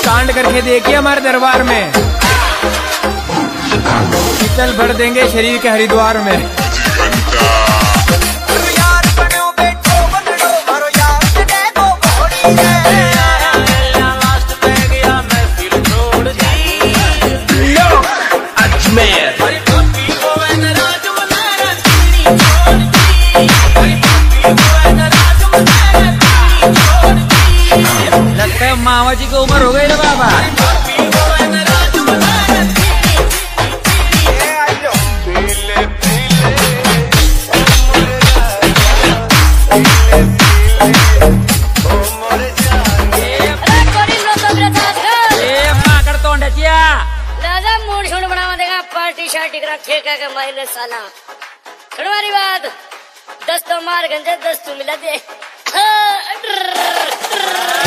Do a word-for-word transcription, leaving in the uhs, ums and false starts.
कांड करके देखिए हमारे दरबार में, चल भर देंगे शरीर के हरिद्वार में। लगता है मामा जी की उम्र हो गई ना बाबा। पार्टी शार्टी करा ठेका के मारे साला खड़वारी बात दस तो मार गंजे दस तू मिला दे।